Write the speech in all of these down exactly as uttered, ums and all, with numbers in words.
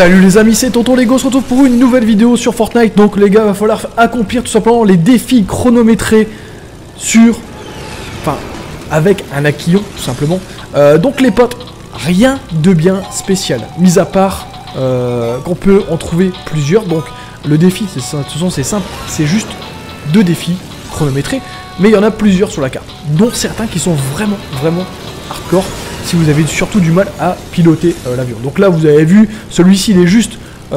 Salut les amis, c'est Tonton Lego, on se retrouve pour une nouvelle vidéo sur Fortnite. Donc les gars, il va falloir accomplir tout simplement les défis chronométrés sur... Enfin, avec un Aquillon, tout simplement. Euh, donc les potes, rien de bien spécial, mis à part euh, qu'on peut en trouver plusieurs. Donc le défi, c'est ça, de toute façon c'est simple, c'est juste deux défis chronométrés. Mais il y en a plusieurs sur la carte, dont certains qui sont vraiment, vraiment hardcore. Si vous avez surtout du mal à piloter euh, l'avion. Donc là vous avez vu, celui-ci il est juste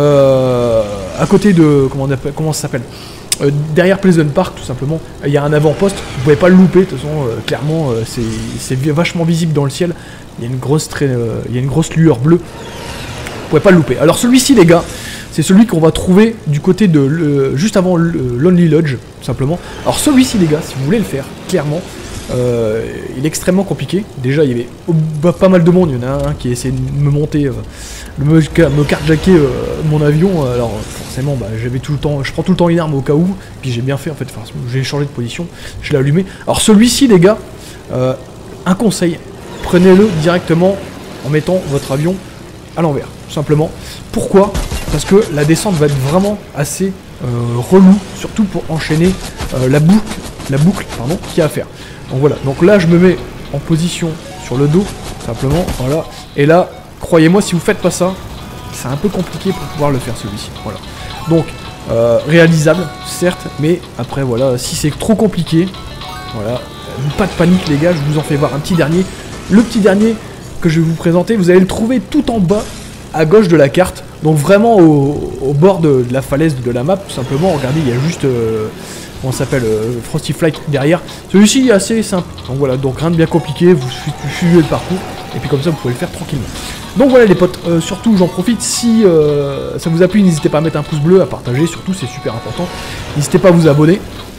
euh, à côté de, comment, on appelle, comment ça s'appelle euh, derrière Pleasant Park tout simplement. Il y a un avant-poste, vous pouvez pas le louper, de toute façon euh, clairement euh, c'est vachement visible dans le ciel. Il y a une grosse, trai, euh, il y a une grosse lueur bleue, vous pouvez pas le louper. Alors celui-ci les gars, c'est celui qu'on va trouver du côté de, le, juste avant le Lonely Lodge tout simplement. Alors celui-ci les gars, si vous voulez le faire, clairement, Euh, il est extrêmement compliqué. Déjà il y avait oh, bah, pas mal de monde. Il y en a un qui essaie de me monter, euh, de me, me carjacker euh, mon avion. Alors forcément bah, j'avais tout le temps, je prends tout le temps une arme au cas où. Puis j'ai bien fait en fait, enfin, j'ai changé de position, je l'ai allumé. Alors celui-ci les gars, euh, un conseil, prenez-le directement en mettant votre avion à l'envers, tout simplement. Pourquoi? Parce que la descente va être vraiment assez euh, relou, surtout pour enchaîner euh, la boucle, la boucle pardon, qu'il y a à faire. Donc voilà, donc là je me mets en position sur le dos, simplement, voilà. Et là, croyez-moi, si vous faites pas ça, c'est un peu compliqué pour pouvoir le faire celui-ci, voilà. Donc, euh, réalisable, certes, mais après voilà, si c'est trop compliqué, voilà, pas de panique les gars, je vous en fais voir un petit dernier. Le petit dernier que je vais vous présenter, vous allez le trouver tout en bas, à gauche de la carte, donc vraiment au, au bord de, de la falaise de la map, tout simplement. Regardez, il y a juste... Euh, on s'appelle euh, Frosty Flight derrière. Celui-ci est assez simple. Donc voilà, donc rien de bien compliqué, vous suivez le parcours, et puis comme ça vous pouvez le faire tranquillement. Donc voilà les potes, euh, surtout j'en profite, si euh, ça vous a plu, n'hésitez pas à mettre un pouce bleu, à partager, surtout c'est super important. N'hésitez pas à vous abonner,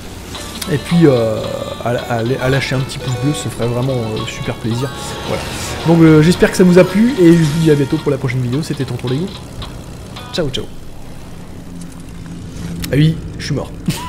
et puis euh, à, à, à lâcher un petit pouce bleu, ça ferait vraiment euh, super plaisir. Voilà. Donc euh, j'espère que ça vous a plu, et je vous dis à bientôt pour la prochaine vidéo. C'était Tonton Lego. Ciao ciao. Ah oui, je suis mort.